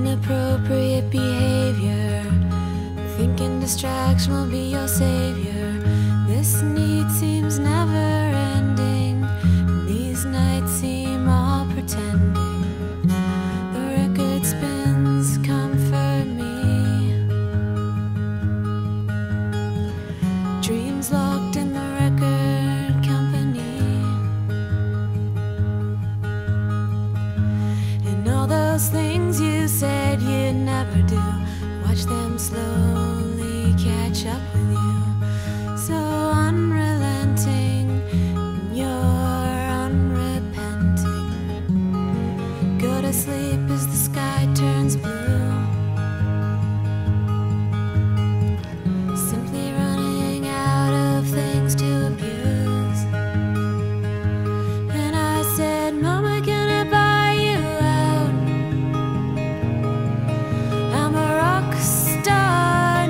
inappropriate behavior, thinking distraction will be your savior. This need seems never ending, and these nights seem all pretending. The record spins comfort me, dreams locked in the record company, and all those things you said you'd never do, watch them slowly catch up with you. So unrelenting, you're unrepenting. Go to sleep as the sky turns blue, simply running out of things to abuse. And I said, Mama, can I buy you out? I'm a rock star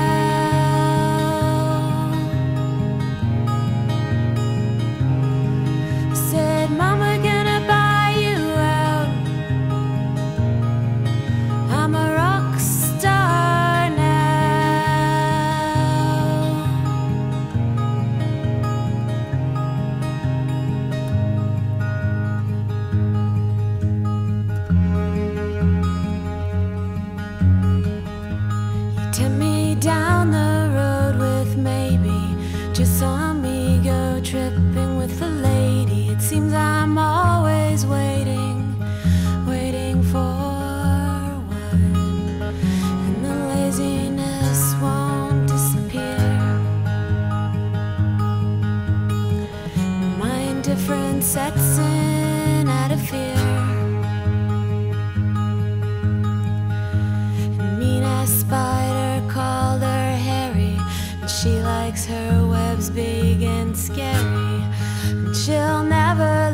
now. Said, Mama, can I buy you out? I'm a rock star now. You tempt me down the road with maybe just some ego tripping with a lady. It seems I'm always waiting, waiting for one, and the laziness won't disappear. My indifference sets in out of fear. Mean-ass spider called her Harry, and she likes her webs big and scary, and she'll never